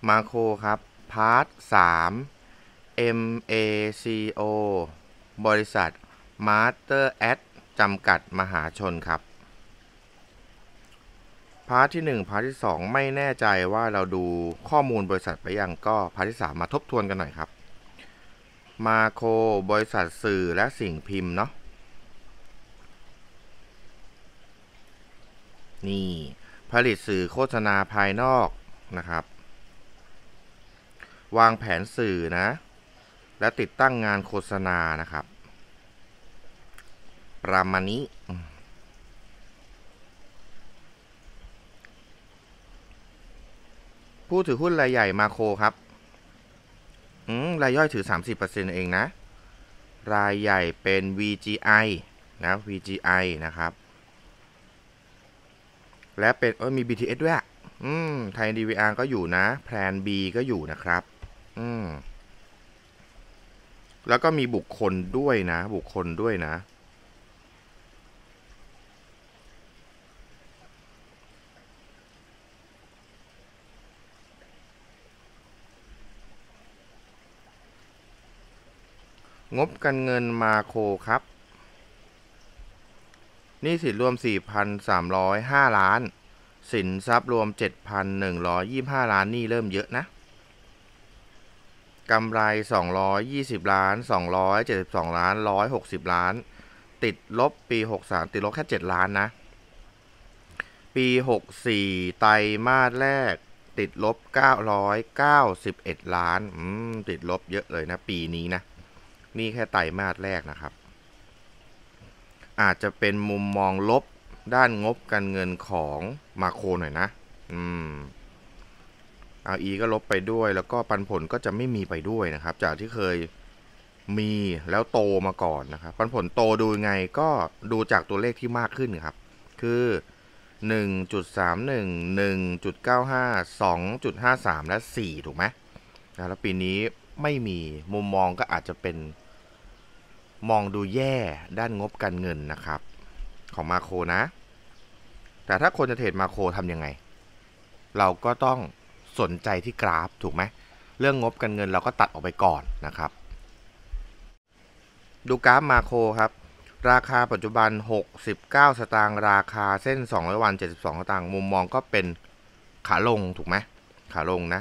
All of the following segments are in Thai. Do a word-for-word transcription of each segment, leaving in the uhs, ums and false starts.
มาโครครับพาร์ทสาม เอ็ม เอ ซี โอ บริษัท Master Ad จำกัดมหาชนครับพาร์ทที่หนึ่งพาร์ทที่สองไม่แน่ใจว่าเราดูข้อมูลบริษัทไปยังก็พาร์ทที่สามมาทบทวนกันหน่อยครับมาโครบริษัทสื่อและสิ่งพิมพ์เนาะนี่ผลิตสื่อโฆษณาภายนอกนะครับวางแผนสื่อนะและติดตั้งงานโฆษณานะครับประมาณนี้ผู้ถือหุ้นรายใหญ่มาโครครับอืมรายย่อยถือ สามสิบเปอร์เซ็นต์ เองนะรายใหญ่เป็น วี จี ไอ นะ วี จี ไอ นะครับและเป็นเออมี บี ที เอส ด้วยอืมไทย ดี วี อาร์ ก็อยู่นะแพลน B ก็อยู่นะครับอืมแล้วก็มีบุคคลด้วยนะบุคคลด้วยนะงบการเงินมาโครครับหนี้สินรวม สี่พันสามร้อยห้า ล้านสินทรัพย์รวม เจ็ดพันหนึ่งร้อยยี่สิบห้า ล้านนี่เริ่มเยอะนะกำไรสองร้อยยี่สิบล้านสองร้อยเจ็ดสิบสองล้านหนึ่งร้อยหกสิบล้านติดลบปีหกสิบสามติดลบแค่เจ็ดล้านนะปีหกสิบสี่ไตรมาสแรกติดลบเก้าร้อยเก้าสิบเอ็ดล้านอืมติดลบเยอะเลยนะปีนี้นะนี่แค่ไตรมาสแรกนะครับอาจจะเป็นมุมมองลบด้านงบการเงินของมาโครหน่อยนะอืม อาร์ อี ก็ลบไปด้วยแล้วก็ปันผลก็จะไม่มีไปด้วยนะครับจากที่เคยมีแล้วโตมาก่อนนะครับปันผลโตดูยังไงก็ดูจากตัวเลขที่มากขึ้นครับคือ หนึ่งจุดสามหนึ่ง หนึ่งจุดเก้าห้า สองจุดห้าสาม และ สี่ ถูกไหมนะแล้วปีนี้ไม่มีมุมมองก็อาจจะเป็นมองดูแย่ด้านงบการเงินนะครับของมาโครนะแต่ถ้าคนจะเทรดมาโครทำยังไงเราก็ต้องสนใจที่กราฟถูกไหมเรื่องงบการเงินเราก็ตัดออกไปก่อนนะครับดูกราฟมาโครครับราคาปัจจุบันหกสิบเก้าสตางค์ราคาเส้นสองร้อยวันเจ็ดสิบสองสตางค์มุมมองก็เป็นขาลงถูกไหมขาลงนะ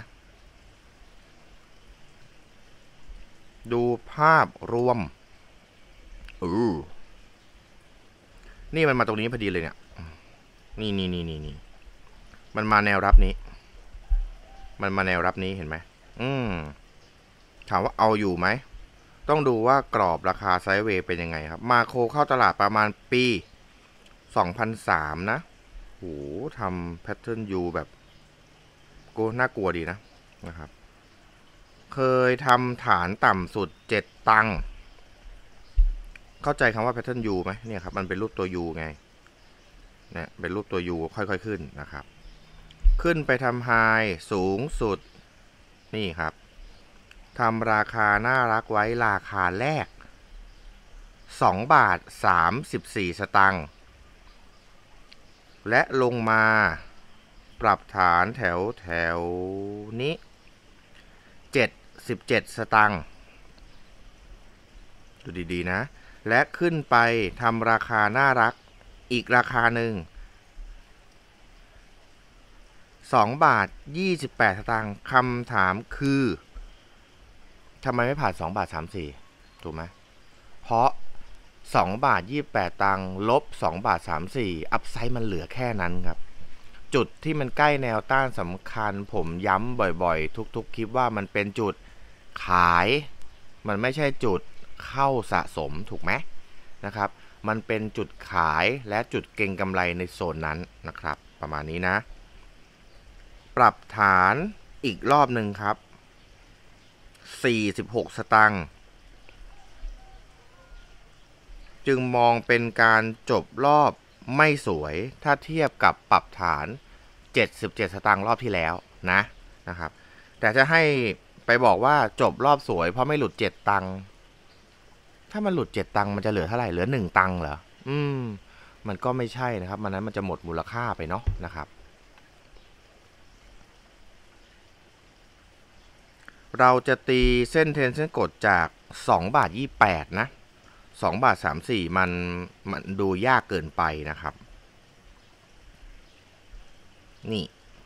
ดูภาพรวมอือนี่มันมาตรงนี้พอดีเลยเนี่ยนี่นี่นี่นี่นี่มันมาแนวรับนี้มันมาแนวรับนี้เห็นไหมอืมถามว่าเอาอยู่ไหมต้องดูว่ากรอบราคาไซด์เวย์เป็นยังไงครับมาโครเข้าตลาดประมาณปีสองพันสามนะโหทำแพทเทิร์น U แบบกูน่ากลัวดีนะนะครับเคยทำฐานต่ำสุดเจ็ดตังค์เข้าใจคำว่าแพทเทิร์น U ไหมเนี่ยครับมันเป็นรูปตัว U ไงเนี่ยเป็นรูปตัว U ค่อยๆขึ้นนะครับขึ้นไปทำไฮสูงสุดนี่ครับทำราคาน่ารักไว้ราคาแรกสองบาทสามสิบสี่สตางค์และลงมาปรับฐานแถวแถวนี้เจ็ดสิบเจ็ดสตางค์ดูดีๆนะและขึ้นไปทำราคาน่ารักอีกราคาหนึ่งสองบาทยี่สิบแปดสตางค์คำถามคือทำไมไม่ผ่านสองบาทสามสิบสี่ถูกไหมเพราะสองบาทยี่สิบแปดตังค์ลบสองบาทสามสิบสี่อัพไซด์มันเหลือแค่นั้นครับจุดที่มันใกล้แนวต้านสำคัญผมย้ำบ่อยๆทุกๆคลิปว่ามันเป็นจุดขายมันไม่ใช่จุดเข้าสะสมถูกไหมนะครับมันเป็นจุดขายและจุดเก็งกำไรในโซนนั้นนะครับประมาณนี้นะปรับฐานอีกรอบหนึ่งครับสี่สิบหกสตางค์จึงมองเป็นการจบรอบไม่สวยถ้าเทียบกับปรับฐานเจ็ดสิบเจ็ดสตางค์รอบที่แล้วนะนะครับแต่จะให้ไปบอกว่าจบรอบสวยเพราะไม่หลุดเจ็ดตังค์ถ้ามันหลุดเจ็ดตังค์มันจะเหลือเท่าไหร่เหลือหนึ่งตังค์เหรออืมมันก็ไม่ใช่นะครับมันนั้นมันจะหมดมูลค่าไปเนาะนะครับเราจะตีเส้นเทรนเส้นกดจากสองบาทยี่สิบแปดนะสองบาทสามสิบสี่มันมันดูยากเกินไปนะครับนี่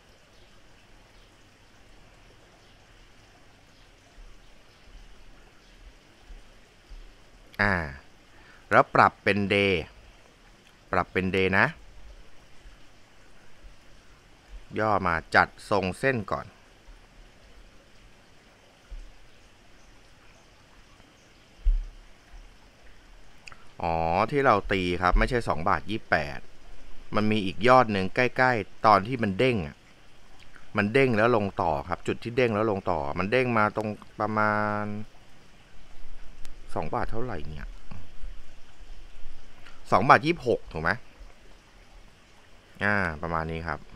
อ่าแล้วปรับเป็นเดย์ปรับเป็นเดย์นะย่อมาจัดทรงเส้นก่อนอ๋อที่เราตีครับไม่ใช่สองบาทยี่สิบแปดมันมีอีกยอดหนึ่งใกล้ๆตอนที่มันเด้งอ่ะมันเด้งแล้วลงต่อครับจุดที่เด้งแล้วลงต่อมันเด้งมาตรงประมาณสองบาทเท่าไหร่เนี่ยสองบาทยี่สิบหกถูกไหมอ่าประมาณนี้ครับ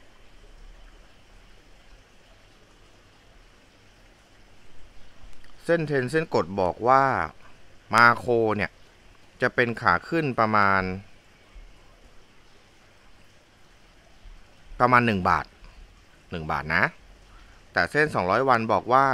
เส้นเทรนเส้นกดบอกว่ามาโคเนี่ยจะเป็นขาขึ้นประมาณประมาณหนึ่งบาทหนึ่งบาทนะแต่เส้นสองร้อยวันบอกว่า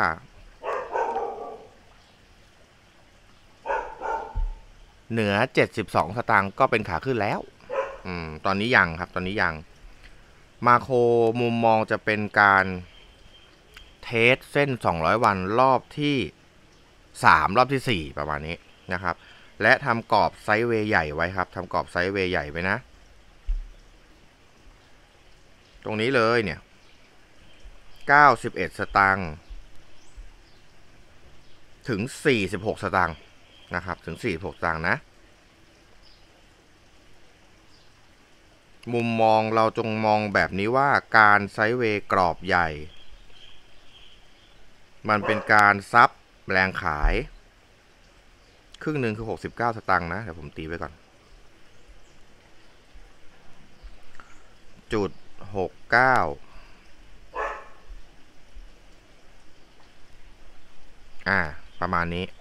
เหนือเจ็ดสิบสองสตางค์ก็เป็นขาขึ้นแล้วอืมตอนนี้ยังครับตอนนี้ยังมาโคมุมมองจะเป็นการเทสเส้นสองร้อยวันรอบที่สามรอบที่สี่ประมาณนี้นะครับและทำกรอบไซด์เวย์ใหญ่ไว้ครับทำกรอบไซด์เวย์ใหญ่ไว้นะตรงนี้เลยเนี่ยเก้าสิบเอ็ดสตางค์ถึงสี่สิบหกสตางค์นะครับถึงสี่สิบหกสตางค์นะมุมมองเราจงมองแบบนี้ว่าการไซด์เวย์กรอบใหญ่มันเป็นการซับแรงขายครึ่งหนึ่งคือหกสิบเก้าสตางค์นะเดี๋ยวผมตีไว้ก่อนจุดหกเก้าอ่าประมาณนี้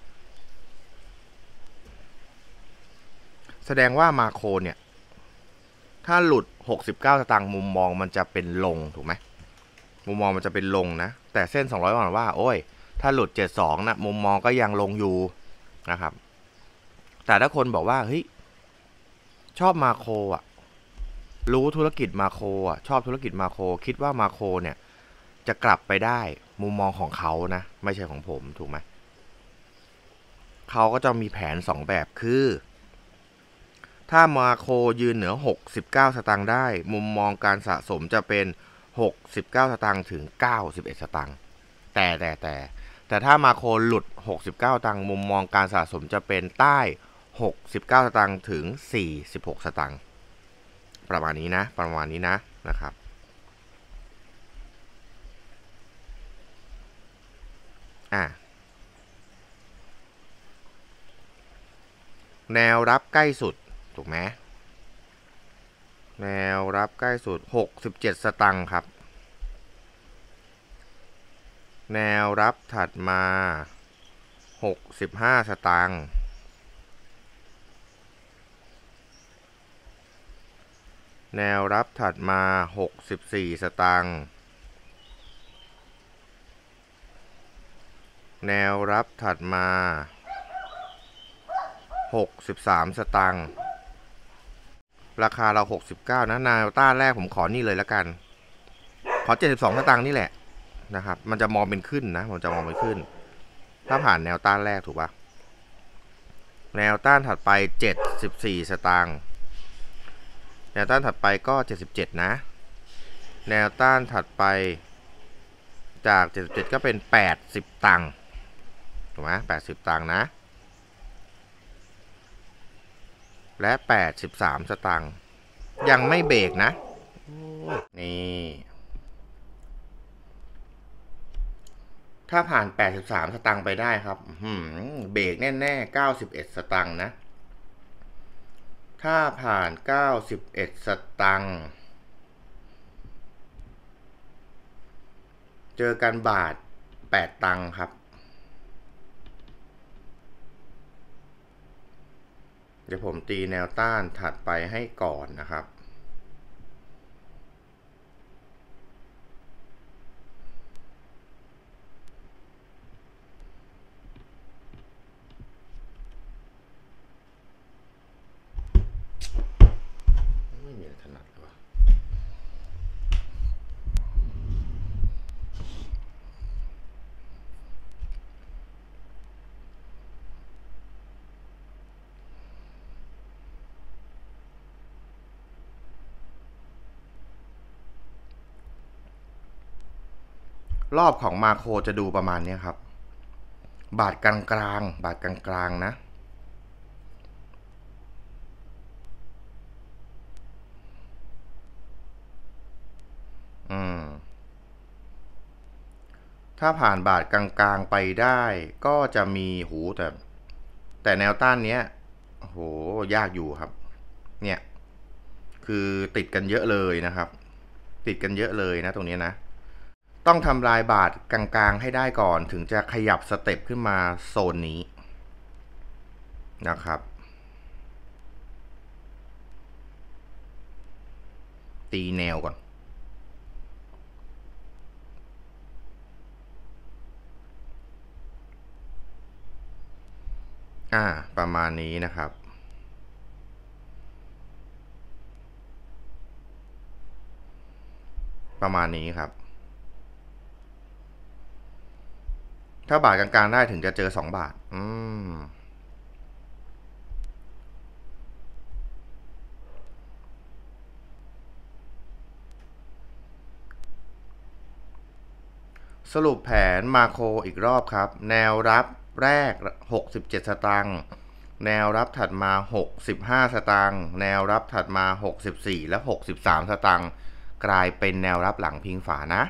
แสดงว่ามาโคเนี่ยถ้าหลุดหกสิบเก้าสตางค์มุมมองมันจะเป็นลงถูกไหมมุมมองมันจะเป็นลงนะแต่เส้นสองร้อยวันว่าโอ้ยถ้าหลุดเจ็ดสิบสองนะมุมมองก็ยังลงอยู่นะครับแต่ถ้าคนบอกว่าเฮ้ยชอบมาโคอ่ะรู้ธุรกิจมาโคอ่ะชอบธุรกิจมาโคคิดว่ามาโคเนี่ยจะกลับไปได้มุมมองของเขานะไม่ใช่ของผมถูกไหมเขาก็จะมีแผนสองแบบคือถ้ามาโคยืนเหนือหกสิบเก้าสตางค์ได้มุมมองการสะสมจะเป็นหกสิบเก้าสตางค์ถึงเก้าสิบเอ็ดสตางค์แต่แต่แต่แต่ถ้ามาโคหลุดหกสิบเก้าสตางค์มุมมองการสะสมจะเป็นใต้หกสิบเก้าสตางค์ถึงสี่สิบหกสตางค์ประมาณนี้นะประมาณนี้นะนะครับอ่ะแนวรับใกล้สุดถูกไหมแนวรับใกล้สุดหกสิบเจ็ดสตางค์ครับแนวรับถัดมาหกสิบห้าสตางค์แนวรับถัดมาหกสิบสี่สตางค์แนวรับถัดมาหกสิบสามสตางค์ราคาเราหกสิบเก้านะแนวต้านแรกผมขอนี่เลยแล้วกันขอเจ็ดสิบสองสตางค์นี่แหละนะครับมันจะมองเป็นขึ้นนะมันจะมองเป็นขึ้นถ้าผ่านแนวต้านแรกถูกปะแนวต้านถัดไปเจ็ดสิบสี่สตางค์แนวต้านถัดไปก็เจ็ดสิบเจ็ดนะแนวต้านถัดไปจากเจ็ดสิบเจ็ดก็เป็นแปดสิบตังค์ถูกไหมแปดสิบตังค์นะและแปดสิบสามสตางค์ยังไม่เบรกนะนี่ถ้าผ่านแปดสิบสามสตางค์ไปได้ครับเบรกแน่ๆเก้าสิบเอ็ดสตางค์นะถ้าผ่านเก้าสิบเอ็ดสตางค์เจอกันบาทแปดตังค์ครับเดี๋ยวผมตีแนวต้านถัดไปให้ก่อนนะครับรอบของมาโครจะดูประมาณนี้ครับบาทกลางๆบาทกลางๆนะอืมถ้าผ่านบาทกลางๆไปได้ก็จะมีหูแต่แต่แนวต้านเนี้ยโหยากอยู่ครับเนี่ยคือติดกันเยอะเลยนะครับติดกันเยอะเลยนะตรงนี้นะต้องทำลายบาทกลางๆให้ได้ก่อนถึงจะขยับสเต็ปขึ้นมาโซนนี้นะครับตีแนวก่อนอ่าประมาณนี้นะครับประมาณนี้ครับถ้าบาทกลางๆได้ถึงจะเจอสองบาทอืมสรุปแผนมาโครอีกรอบครับแนวรับแรกหกสิบเจ็ดสตางค์แนวรับถัดมาหกสิบห้าสตางค์แนวรับถัดมาหกสิบสี่และหกสิบสามสตางค์กลายเป็นแนวรับหลังพิงฝานะ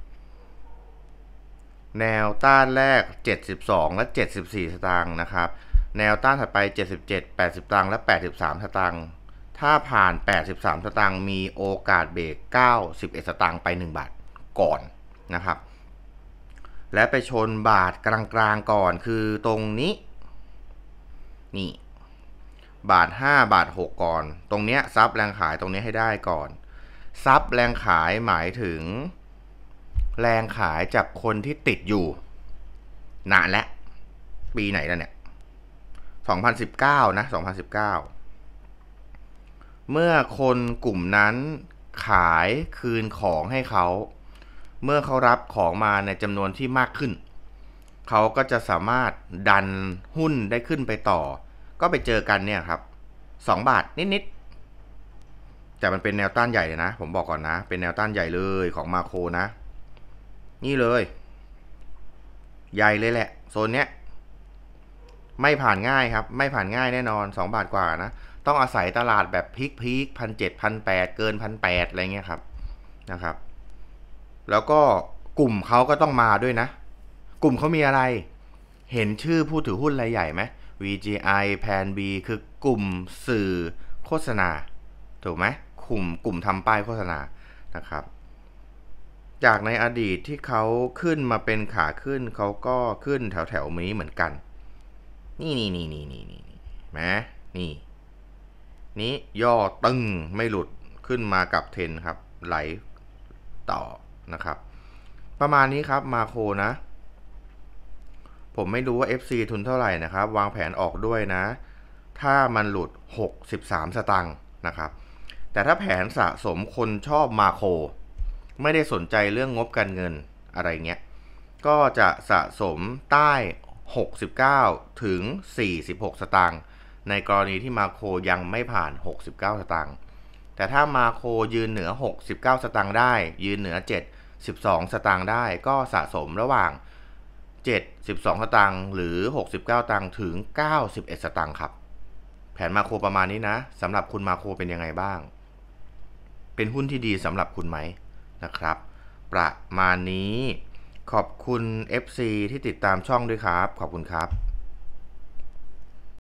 แนวต้านแรกเจ็ดสิบสองและเจ็ดสิบสี่สตางค์นะครับแนวต้านถัดไปเจ็ดสิบเจ็ด แปดสิบสตางค์และแปดสิบสามสตางค์ถ้าผ่านแปดสิบสามสตางค์มีโอกาสเบรกเก้าสิบเอ็ดสตางค์ไปหนึ่งบาทก่อนนะครับและไปชนบาทกลางๆก่อนคือตรงนี้นี่บาทห้าบาทหกก่อนตรงเนี้ยซับแรงขายตรงนี้ให้ได้ก่อนซับแรงขายหมายถึงแรงขายจากคนที่ติดอยู่นานแล้วปีไหนแล้วเนี่ยสองพันสิบเก้านะสองพันสิบเก้าเมื่อคนกลุ่มนั้นขายคืนของให้เขาเมื่อเขารับของมาในจำนวนที่มากขึ้นเขาก็จะสามารถดันหุ้นได้ขึ้นไปต่อก็ไปเจอกันเนี่ยครับสองบาทนิดๆแต่มันเป็นแนวต้านใหญ่เลยนะผมบอกก่อนนะเป็นแนวต้านใหญ่เลยของมาโครนะนี่เลยใหญ่เลยแหละโซนเนี้ยไม่ผ่านง่ายครับไม่ผ่านง่ายแน่นอนสองบาทกว่านะต้องอาศัยตลาดแบบพีคพีคพันเจ็ดพันแปดเกินพันแปดอะไรเงี้ยครับนะครับแล้วก็กลุ่มเขาก็ต้องมาด้วยนะกลุ่มเขามีอะไรเห็นชื่อผู้ถือหุ้นรายใหญ่ไหม วี จี ไอ แพน B คือกลุ่มสื่อโฆษณาถูกไหมกลุ่มกลุ่มทำป้ายโฆษณานะครับจากในอดีตที่เขาขึ้นมาเป็นขาขึ้นเขาก็ขึ้นแถวแถวนี้เหมือนกันนี่นี่นี่นี่นี่นี่ไหมนี่นี้ย่อตึงไม่หลุดขึ้นมากับเทรนครับไหลต่อนะครับประมาณนี้ครับมาโครนะผมไม่รู้ว่า เอฟ ซี ทุนเท่าไหร่นะครับวางแผนออกด้วยนะถ้ามันหลุดหกสิบสามสตางค์นะครับแต่ถ้าแผนสะสมคนชอบมาโครไม่ได้สนใจเรื่องงบการเงินอะไรเงี้ยก็จะสะสมใต้หกสิบเก้าถึงสี่สิบหกสตางค์ในกรณีที่มาโครยังไม่ผ่านหกสิบเก้าสตางค์แต่ถ้ามาโครยืนเหนือหกสิบเก้าสตางค์ได้ยืนเหนือเจ็ดสิบสองสตางค์ได้ก็สะสมระหว่างเจ็ด สิบสองสตางค์หรือหกสิบเก้าสตางค์ถึงเก้าสิบเอ็ดสตางค์ครับแผนมาโครประมาณนี้นะสำหรับคุณมาโครเป็นยังไงบ้างเป็นหุ้นที่ดีสำหรับคุณไหมนะครับประมาณนี้ขอบคุณ เอฟ ซี ที่ติดตามช่องด้วยครับขอบคุณครับ